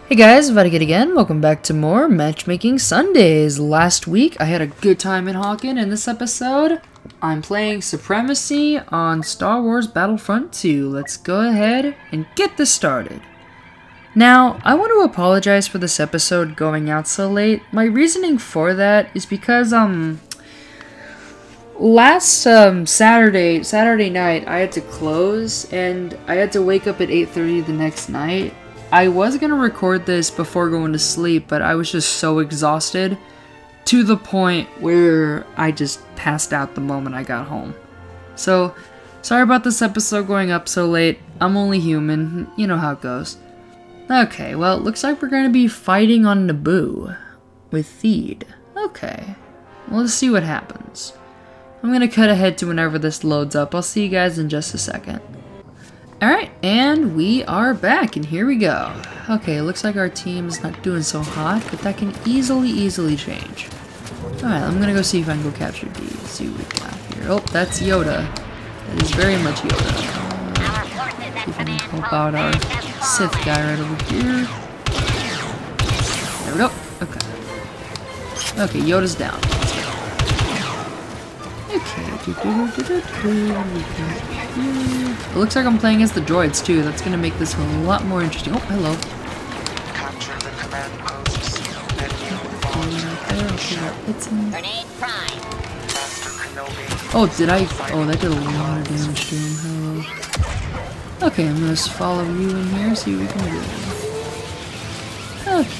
Hey guys, Vatican again. Welcome back to more Matchmaking Sundays. Last week I had a good time in Hawken. In this episode, I'm playing Supremacy on Star Wars Battlefront 2. Let's go ahead and get this started. Now, I want to apologize for this episode going out so late. My reasoning for that is because, last Saturday night I had to close and I had to wake up at 8:30 the next night. I was gonna record this before going to sleep, but I was just so exhausted to the point where I just passed out the moment I got home. So, sorry about this episode going up so late. I'm only human. You know how it goes. Okay, well, it looks like we're gonna be fighting on Naboo with Theed. Okay, well, let's see what happens. I'm gonna cut ahead to whenever this loads up. I'll see you guys in just a second. Alright, and we are back, and here we go. Okay, it looks like our team is not doing so hot, but that can easily change. Alright, I'm gonna go see if I can go capture D. Let's see what we got here. Oh, that's Yoda. That is very much Yoda. See if I can help out our Sith guy right over here. There we go. Okay. Okay, Yoda's down. Okay. It looks like I'm playing as the droids too. That's gonna make this a lot more interesting. Oh, hello. Capture the command posts. Oh, did I? Oh, that did a lot of damage to him. Hello. Okay, I'm gonna just follow you in here, see what we can do.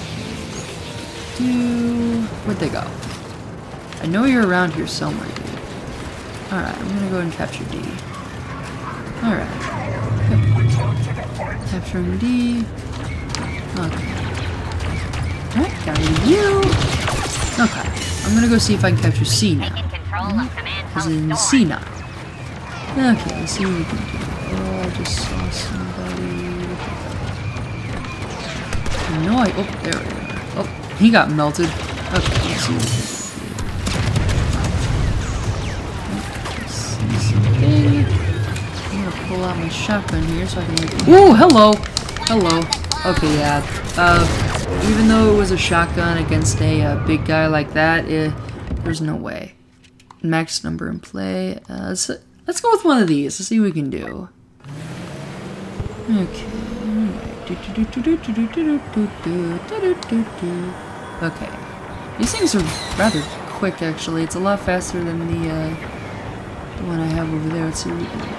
Okay. Where'd they go? I know you're around here somewhere, dude. Alright, I'm gonna go and capture D. Alright. Yep. Capturing D. Okay. Alright, got rid of you. Okay. I'm gonna go see if I can capture C now. As in C now. Okay, let's see what we can do. Oh, I just saw somebody. No, oh, there we go. Oh, he got melted. Okay, let's see what we can do. I'm gonna pull out my shotgun here so I can like. Ooh, hello! Hello. Okay, yeah. Even though it was a shotgun against a big guy like that, there's no way. Max number in play. So let's go with one of these. Let's see what we can do. Okay. Okay. These things are rather quick, actually. It's a lot faster than the one I have over there. Let's see what we can do.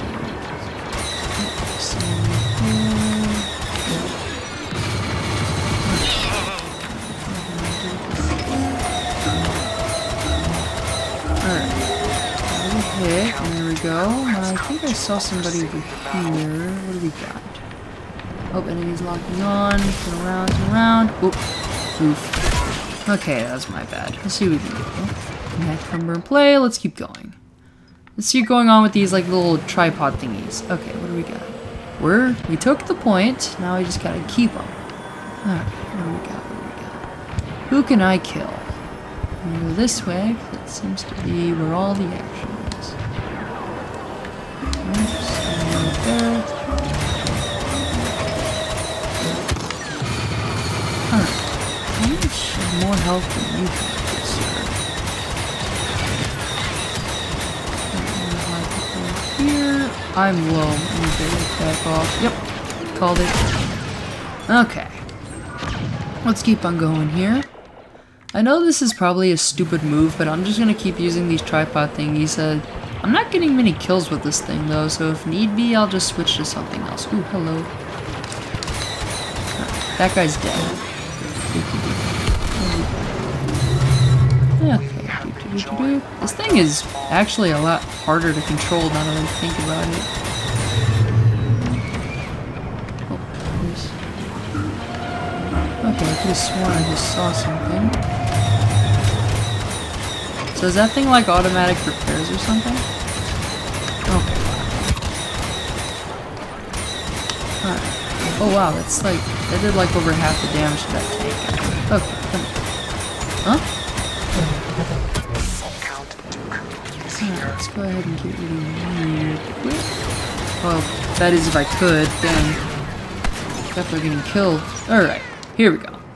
Alright. Hit. There we go. I think I saw somebody over here. What do we got? Oh, enemy's locking on. Turn around, turn around. Oop. Oof. Okay, that was my bad. Let's see what we can do. Next number in play. Let's keep going. Let's see what's going on with these like little tripod thingies. Okay, what do we got? We took the point. Now we just gotta keep them. Alright, what do we got? What do we got? Who can I kill? I'm gonna go this way. That seems to be where all the action is. Right there. Alright. How much more health than you have? Here, I'm low. I'm gonna back off. Yep, called it. Okay, let's keep on going here. I know this is probably a stupid move, but I'm just gonna keep using these tripod thingies. I'm not getting many kills with this thing though, so if need be, I'll just switch to something else. Ooh, hello. That guy's dead. Okay. This thing is actually a lot harder to control now that I think about it. Oh, okay, I could have sworn I just saw something. So is that thing like automatic repairs or something? Okay. Alright. Oh wow, that's like, that did like over half the damage to that tank. Okay, come on. Huh? Let's go ahead and get rid of you real quick. Well, that is if I could. Dang. Definitely getting killed. Alright. Here we go.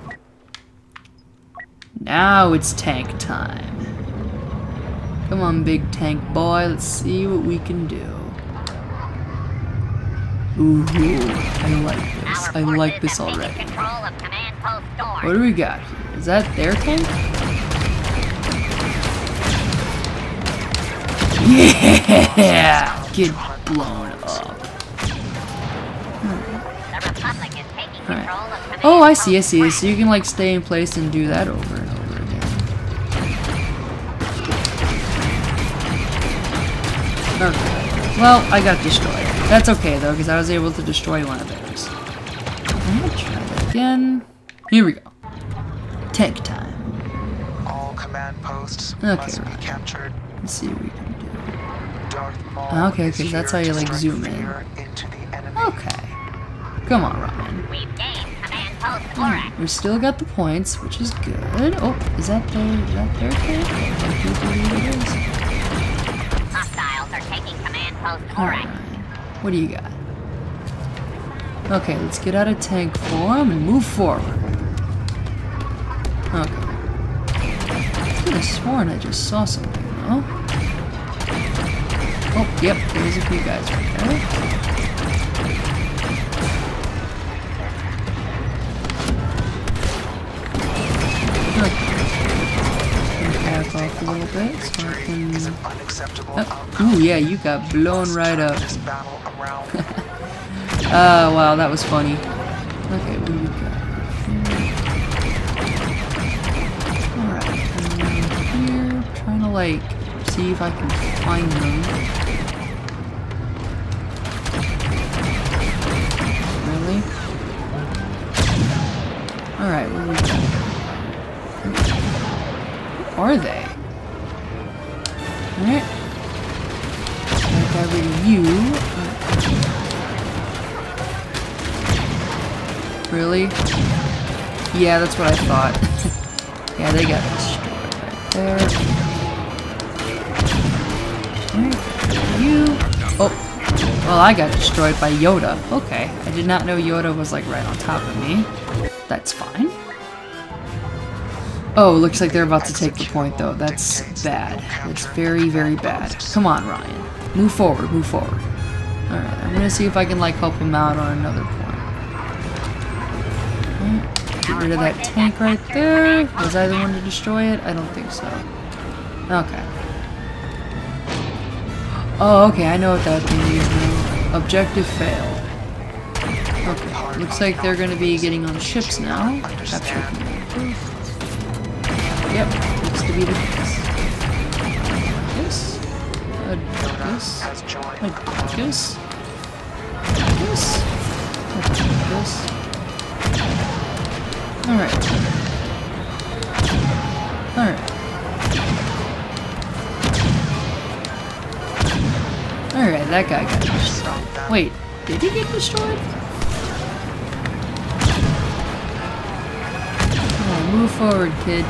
Now it's tank time. Come on, big tank boy. Let's see what we can do. Ooh, I like this. I like this already. What do we got here? Is that their tank? Yeah! Get blown up. Alright. Oh, I see. So you can like stay in place and do that over and over again. Okay. Well, I got destroyed. That's okay though, because I was able to destroy one of theirs. I'm gonna try that again. Here we go. Tank time. All command posts must be captured. Let's see what we can do. Okay, that's how you like zoom in. Okay. Come on, Ryan. We still got the points, which is good. Oh, is that their tank? I do believe it is. Hostiles are taking command post Alright, what do you got? Okay, let's get out of tank form and move forward. Okay. I could have sworn I just saw something, though. Oh, yep, there's a few guys right there. Back off a little bit so I can... Oh, ooh, yeah, you got blown right up. Wow, that was funny. Okay, what do we got? Alright, here, trying to like see if I can find them. Really? Alright, what do we got? Who are they? Alright. Got rid of you. Really? Yeah, that's what I thought. Yeah, they got destroyed right there. Alright. You. Oh. Well, I got destroyed by Yoda. Okay. I did not know Yoda was like right on top of me. That's fine. Oh, looks like they're about to take the point, though. That's bad. It's very, very bad. Come on, Ryan. Move forward, move forward. Alright, I'm gonna see if I can, like, help him out on another point. Get rid of that tank right there. Was I the one to destroy it? I don't think so. Okay. Oh, okay, I know what that thing is now. Objective failed. Okay, looks like they're gonna be getting on ships now. Capture command. Yep, looks to be the case. This? This? This? This? This? Alright. Alright. Alright, that guy got destroyed. Wait, did he get destroyed? Oh, move forward, kid.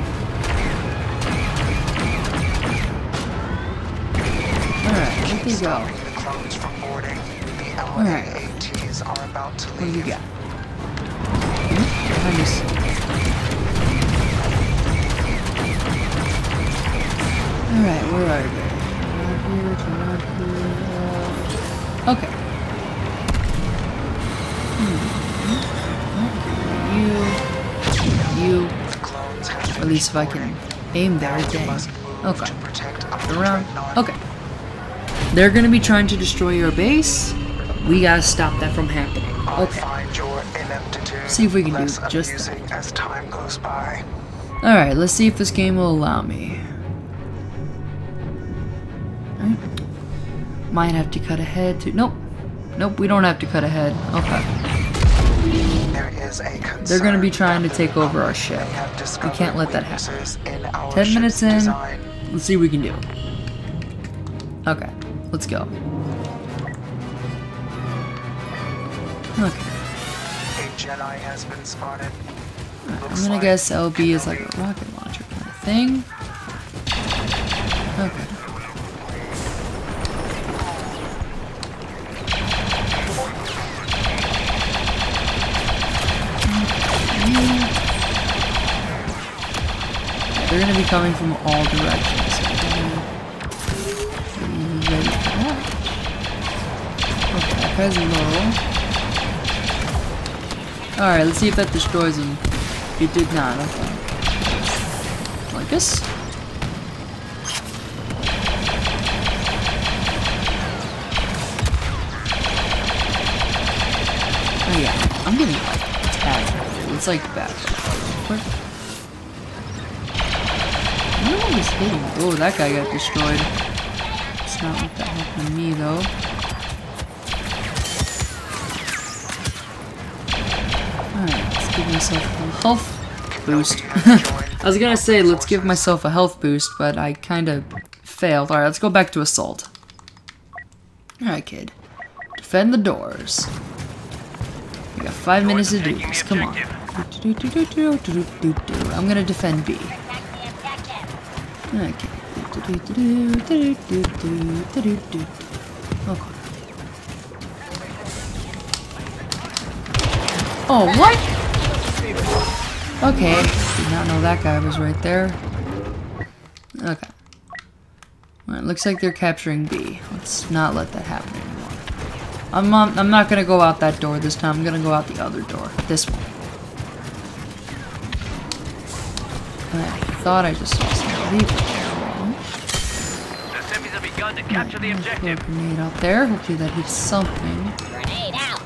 Alright, where'd they go? Alright. What do you got? Behind us. Alright, where are they? Around here. Okay. You. Or at least if I can aim there, dang. Okay. Around. Okay. They're gonna be trying to destroy your base. We gotta stop that from happening. Okay. See if we can do just that. Alright, let's see if this game will allow me. Right. Might have to cut ahead to... Nope. Nope, we don't have to cut ahead. Okay. They're gonna be trying to take over our ship. We can't let that happen. 10 minutes in. Let's see what we can do. Okay. Let's go. Okay. Jedi has been spotted. I'm gonna guess LB is like a rocket launcher kind of thing. Okay. they're gonna be coming from all directions. Ready for that. Okay, that guy's low. Alright, let's see if that destroys him. It did not, okay. Like this? Oh yeah, I'm getting like attacked. It's like bad. I don't know what he's hitting. Oh, that guy got destroyed. It's not like that happened to me though. Alright, let's give myself a health boost. I was gonna say, let's give myself a health boost, but I kinda failed. Alright, let's go back to assault. Alright, kid. Defend the doors. We got 5 minutes to do this. Come on. I'm gonna defend B. Okay. Okay. Oh, what? Okay. Did not know that guy was right there. Okay. Alright, looks like they're capturing B. Let's not let that happen anymore. I'm not gonna go out that door this time. I'm gonna go out the other door. This one. I thought I just saw somebody. The semis have begun to capture the objective. Throw a grenade out there. Hopefully that hits something. Grenade out.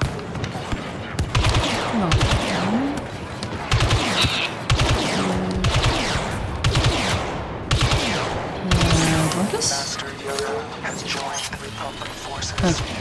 Master Yoda has joined the Republic forces. Okay.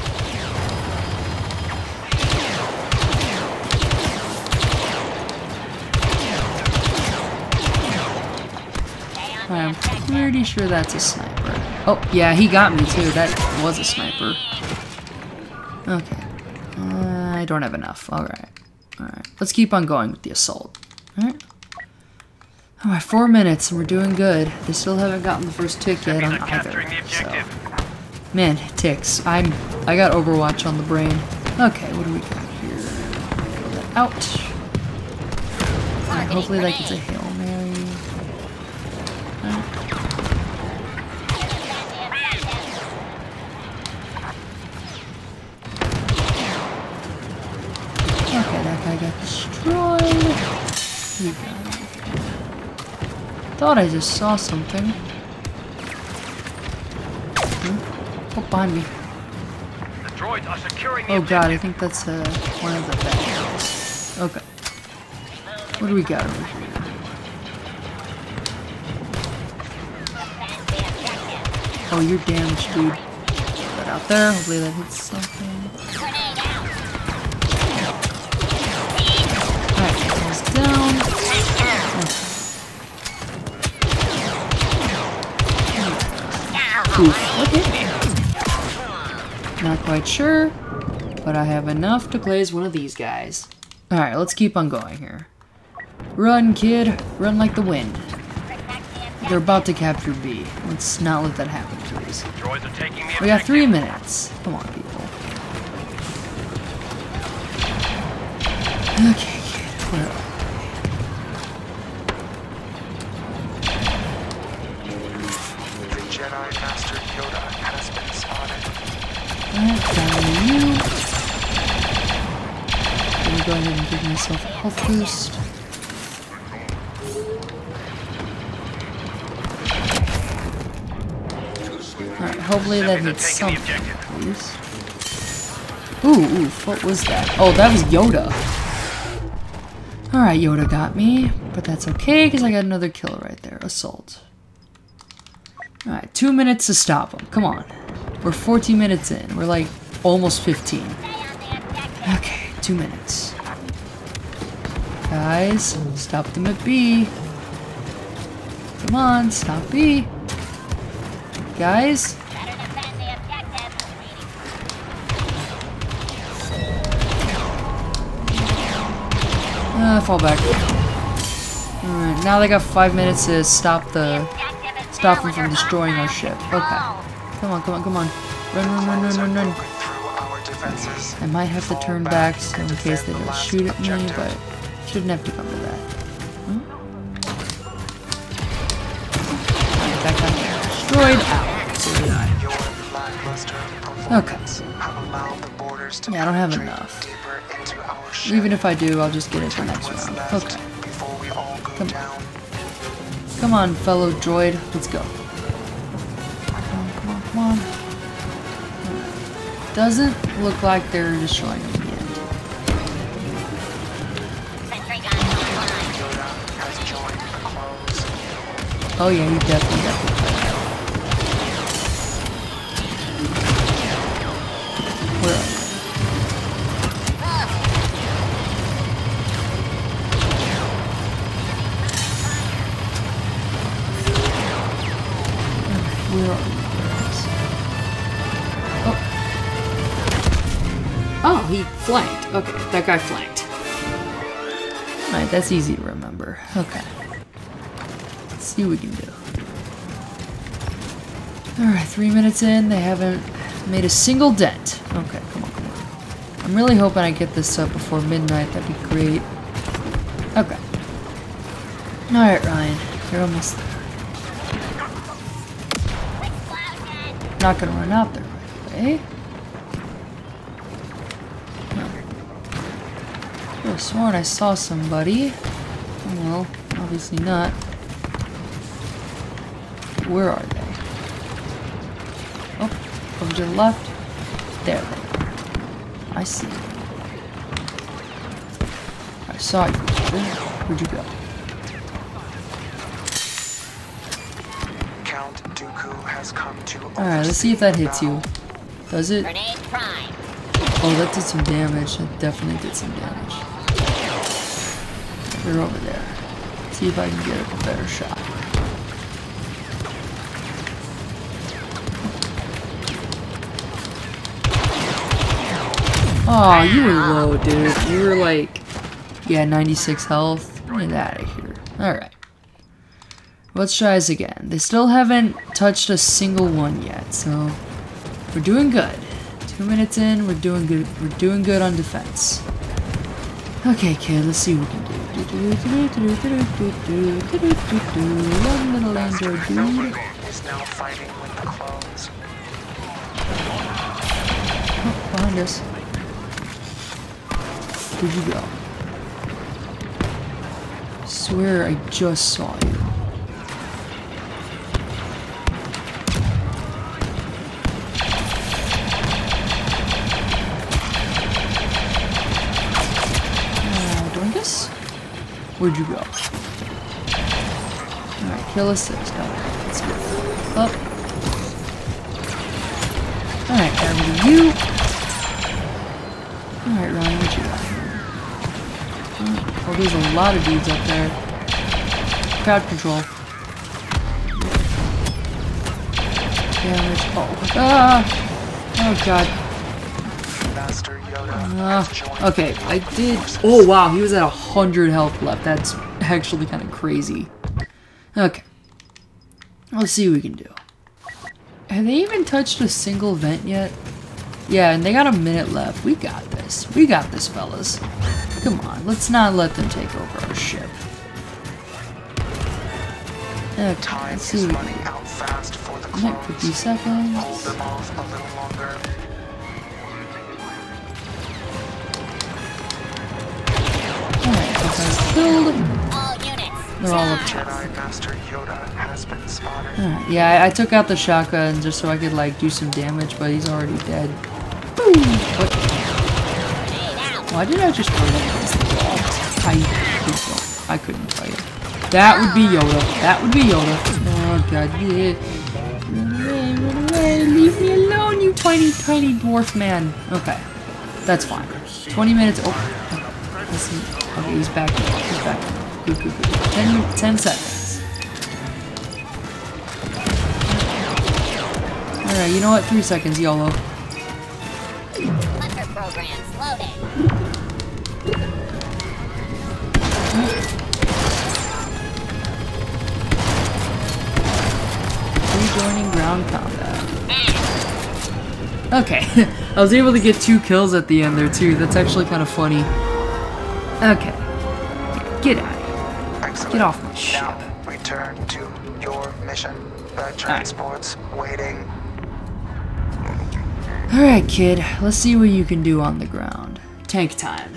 I'm pretty sure that's a sniper. Oh, yeah, he got me too. That was a sniper. Okay. I don't have enough. Alright. Alright. Let's keep on going with the assault. Alright. Alright, 4 minutes and we're doing good. They still haven't gotten the first tick yet on either. So. Man, ticks. I got Overwatch on the brain. Okay, what do we got here? Throw that out. Alright, hopefully that gets a Hail Mary. Okay, that guy got destroyed. You got it. Thought I just saw something. Oh, behind me. The droids are securing the Oh god, I objective. think that's one of the bad guys. Okay. What do we got over here? Oh, you're damaged, dude. Put that out there. Hopefully that hits something. Alright, he's down. Oof, what hit me? Not quite sure, but I have enough to play as one of these guys. Alright, let's keep on going here. Run, kid. Run like the wind. They're about to capture B. Let's not let that happen, please. Droids are taking the objective. We got 3 minutes. Come on, people. Okay, kid. Where are we? The Jedi Master Yoda has been spotted. Alright, down to you. Let me go ahead and give myself a health boost. Alright, hopefully that hits something, please. Ooh, what was that? Oh, that was Yoda. Alright, Yoda got me, but that's okay, because I got another kill right there. Assault. Alright, 2 minutes to stop him. Come on. We're 14 minutes in. We're like almost 15. Okay, 2 minutes. Guys, stop them at B. Come on, stop B. Guys. Fall back. Alright, now they got 5 minutes to stop them from destroying our ship. Okay. Come on, come on, come on. Run. I might have to turn back so in case they don't shoot at me, but shouldn't have to come to that. droid out. So did I. Your lackluster Okay. performance have allowed the borders to Yeah, I don't have penetrate enough. deeper into our ship. Even if I do, I'll just get it the next What's round. left Okay. before we all go Come on. down. Come on, fellow droid. Let's go. Come on, come on, come on. Doesn't look like they're destroying me yet. Sentry gun online. Yoda has joined the close. Oh yeah, you definitely. Where are you? Where are you guys? Oh, he flanked. Okay, that guy flanked. Alright, that's easy to remember. Okay. Let's see what we can do. Alright, 3 minutes in, they haven't made a single dent. Okay, come on, come on. I'm really hoping I get this up before midnight. That'd be great. Okay. Alright, Ryan. You're almost there. Not gonna run out there right away. I could have sworn I saw somebody. Well, obviously not. Where are they? Oh, over to the left. There they are. I see you. I saw you. Where'd you go? Count Dooku has come to Alright, let's see if that hits you. Does it? Grenade prime. Oh, that did some damage. That definitely did some damage. They're over there. See if I can get a better shot. Oh, you were low, dude. You were like, yeah, 96 health. Get out of here. Alright. Let's try this again. They still haven't touched a single one yet, so we're doing good. 2 minutes in, we're doing good. We're doing good on defense. Okay, kid, let's see what we can do. One little android dude. is now fighting with the clones. Oh, behind us. Where'd you go? Swear I just saw you. Doingus? Where'd you go? Alright, kill assist. Alright, let's go. Up. Alright, target you. Alright, Ryan, what you got? Oh, there's a lot of dudes up there. Crowd control. Damage. Oh, oh god. Master Yoda has joined Okay, I did. Oh wow, he was at 100 health left. That's actually kind of crazy. Okay. Let's see what we can do. Have they even touched a single vent yet? Yeah, and they got a minute left. We got this. We got this, fellas. Come on, let's not let them take over our ship. Okay, Time let's see is what we running can do. out fast for the Yeah, clones. 50 Hold seconds. them off a little longer. Alright, guys killed. All units. They're all up top. Jedi Master Yoda has been spotted. Alright, yeah, I took out the shotgun just so I could like do some damage, but he's already dead. Boom! What? Grenade out. Why did I just run up against the wall? I couldn't fight it. That would be Yoda. That would be Yoda. Oh god, yeah. Run away, leave me alone, you tiny, tiny dwarf man. Okay, that's fine. 20 minutes. Oh, listen. Okay, he's back. He's back. Good, good, good. 10 seconds. Alright, you know what? 3 seconds, YOLO. Hunter programs loading. Rejoining ground combat. Okay, I was able to get 2 kills at the end there too. That's actually kind of funny. Okay, get out of here. Excellent. Get off my ship. Now we return to your mission. The transport's waiting. Alright, kid. Let's see what you can do on the ground. Tank time.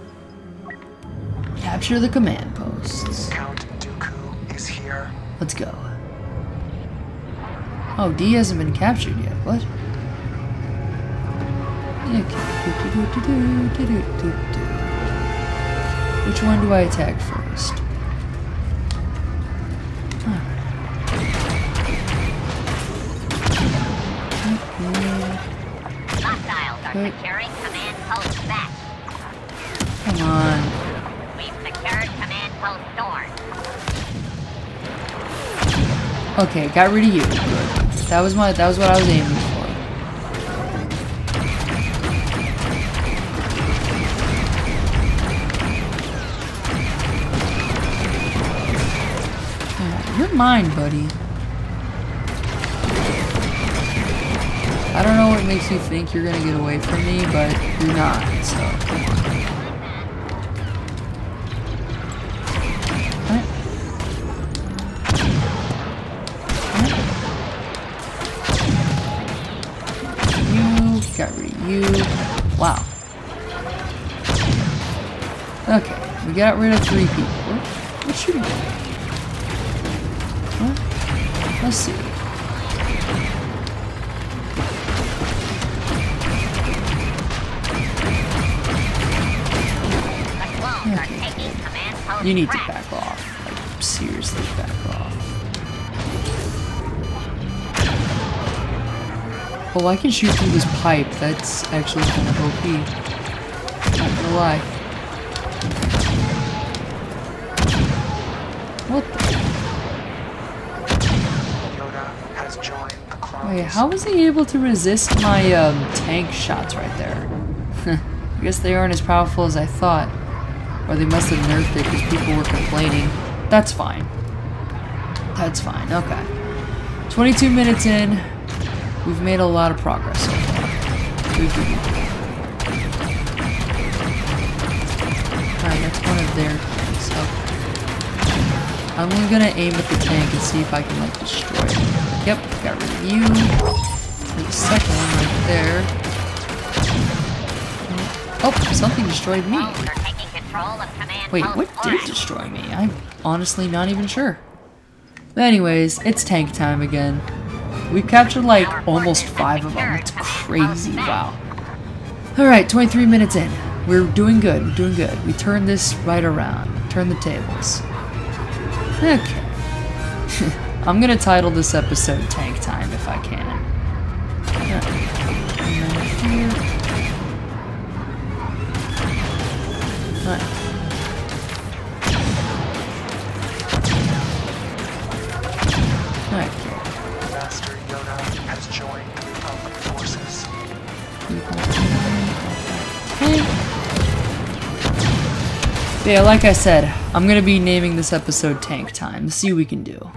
Capture the command posts. Count Dooku is here. Let's go. Oh, D hasn't been captured yet. What? Which one do I attack first? Hostiles are securing command post back. Come on. We've secured command post Dorn. Okay, got rid of you. Good. That was what I was aiming for. You're mine, buddy. I don't know what makes you think you're gonna get away from me, but you're not, so. Alright. You, got rid of you. Wow. Okay, we got rid of 3 people. What's shooting at? What? Let's see. You need to back off. Like, seriously back off. Oh, I can shoot through this pipe. That's actually kind of OP. Not gonna lie. What the? Wait, how was he able to resist my tank shots right there? I guess they aren't as powerful as I thought. Or they must have nerfed it because people were complaining. That's fine. That's fine, okay. 22 minutes in. We've made a lot of progress so far. Alright, that's one of their tanks. Okay. I'm gonna aim at the tank and see if I can, like, destroy it. Yep, got rid of you. There's a second one right there. Oh, something destroyed me. Wait, what did destroy me? I'm honestly not even sure. But anyways, it's tank time again. We've captured like almost 5 of them. It's crazy, wow. Alright, 23 minutes in. We're doing good, we're doing good. We turn this right around. Turn the tables. Okay. I'm gonna title this episode Tank Time if I can. Alright. Alright. Master Yoda has joined the forces. Yeah, like I said, I'm gonna be naming this episode Tank Time. Let's see what we can do.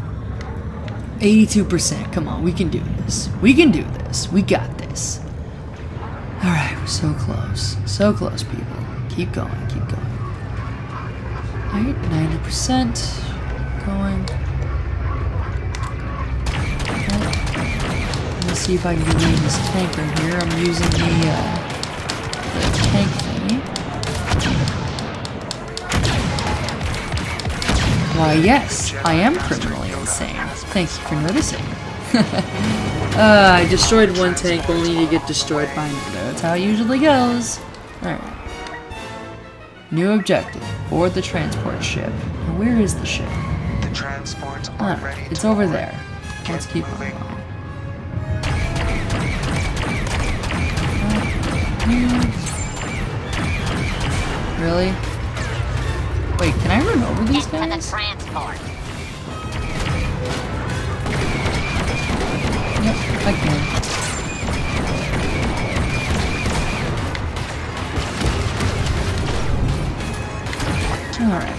82%. Come on, we can do this. We can do this. We got this. Alright, we're so close. So close, people. Keep going, keep going. Alright, 90%. Going. Let's see if I can read this tank right here. I'm using the tank thingy. Why, yes, I am criminally insane. Thank you for noticing. I destroyed one tank only to get destroyed by another. That's how it usually goes. Alright. New objective. Board the transport ship. Now, where is the ship? The transports are ready. It's over there. Let's keep on going. Really? Wait, can I run over these Get to the guys? transport. Yep, I can. Alright.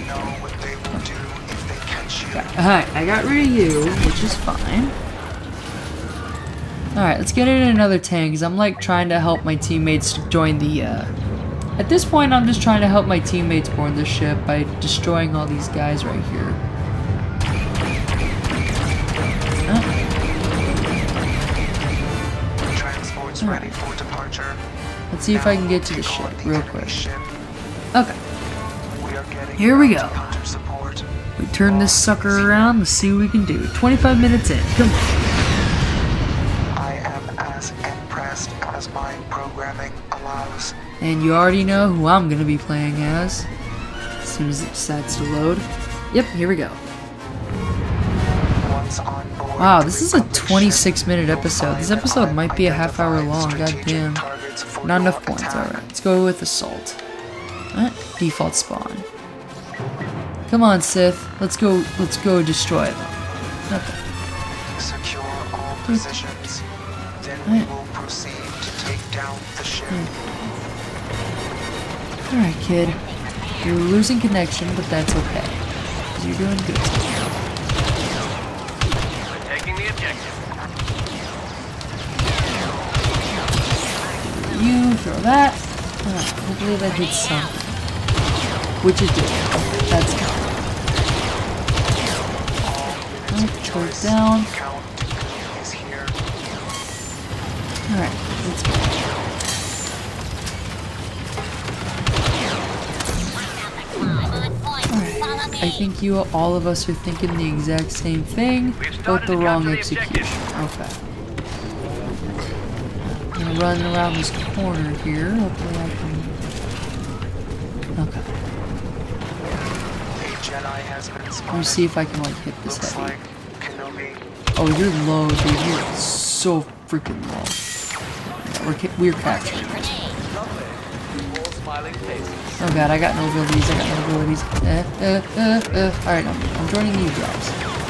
Alright, I got rid of you, which is fine. Alright, let's get in another tank, because I'm like trying to help my teammates join the, At this point, I'm just trying to help my teammates board the ship by destroying all these guys right here. is ready for departure. Let's see if I can get to the ship real quick. Okay, We are getting here we go. hunter support. We turn this sucker around. Let's see what we can do. 25 minutes in. Come on. I am as impressed as my programming allows. And you already know who I'm gonna be playing as soon as it decides to load. Yep, here we go. Once on board Wow, the this is a Republic 26-minute ship, episode. This you'll episode find might be a half-hour long. strategic Goddamn. targets for Not your enough points. attack. Alright, let's go with assault. Alright, default spawn. Come on, Sith. Let's go destroy them. Okay. Secure all positions. Then we will proceed to take down the ship. Alright, kid. You're losing connection, but that's okay. 'Cause you're doing good. We're taking the objective. You throw that. Alright, hopefully that hits something. Which it did. That's good. Choke down. Count is here. Alright, let's go. Alright, I think all of us are thinking the exact same thing, but the wrong execution. Okay. I'm gonna run around this corner here. Hopefully I can. Okay. A Jedi has been Let me spotted. see if I can like hit this Looks heavy. like Kenobi. Oh, you're low, dude. You're so freaking low. Yeah, we're capturing this. Oh god, I got no abilities. Alright, I'm joining you guys.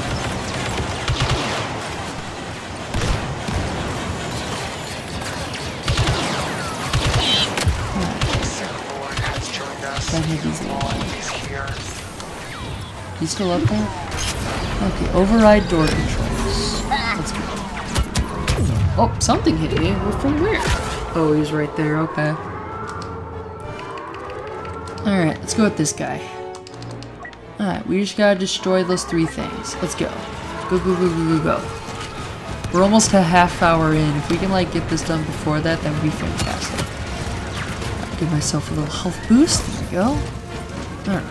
Lord has joined us. That heavy's low. He's here. He's still up there? Okay, override door controls. Let's go. Oh, something hit me. From where? Oh, he's right there. Okay. Alright, let's go with this guy. Alright, we just gotta destroy those 3 things. Let's go. Go, go, go, go, go, go. We're almost a half hour in. If we can, like, get this done before that, that would be fantastic. I'll give myself a little health boost. There we go. Alright.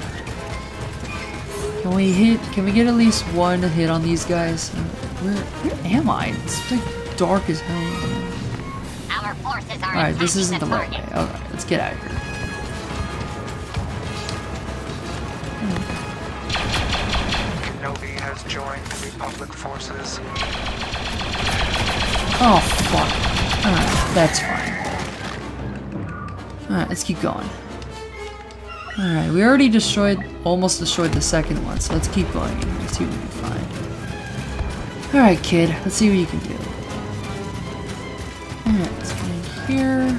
Can we get at least one hit on these guys? Where am I? It's like dark as hell. Our forces are Alright, this attacking isn't the right way. target. Alright, let's get out of here. Kenobi has joined the Republic forces. Oh, fuck. Alright, that's fine. Alright, let's keep going. Alright, we already almost destroyed the second one, so let's keep going and let's see what we can find. Alright, kid, let's see what you can do. Alright, let's get in here.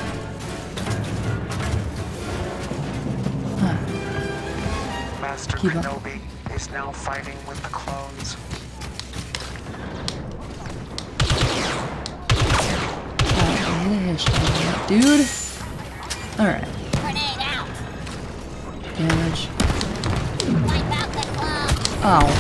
Master Keep up. Kenobi is now fighting with the clones. Alright, dude. Alright, Grenade out. damage. Wipe out the clone.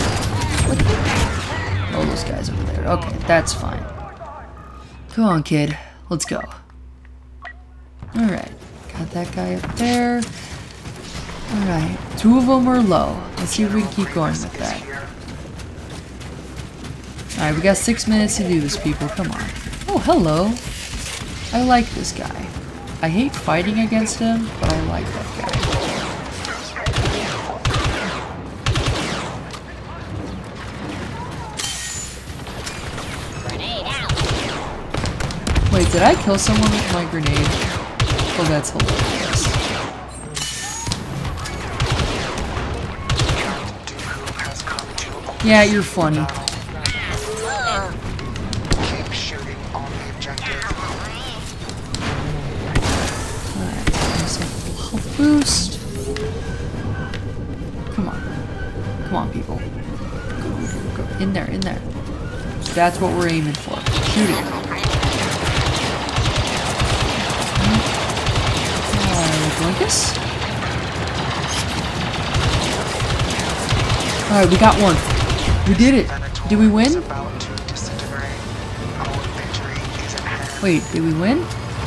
Ow. Oh, those guys over there. Okay, that's fine. Come on, kid. Let's go. Alright. Got that guy up there. Alright. 2 of them are low. Let's see if we can keep going with that. Alright, we got 6 minutes to do this, people. Come on. Oh, hello. I like this guy. I hate fighting against him, but I like that guy. Grenade out. Wait, did I kill someone with my grenade? Oh, that's hilarious. Has come to Yeah, you're funny. keep shooting on the objective. Alright, myself a little health boost. Come on. Come on, people. Go. In there, in there. That's what we're aiming for. Shoot it. Blinkus? Alright, we got one. We did it. Did we win? About to disintegrate. Our victory is at hand. Wait, did we win?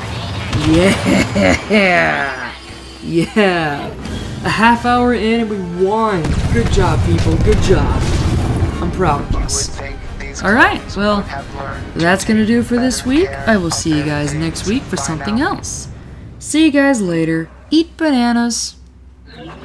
Yeah! Yeah! A half hour in and we won! Good job, people, good job. I'm proud of us. Alright, well, that's gonna do it for this week. I will see you guys next week for something else. See you guys later. Eat bananas.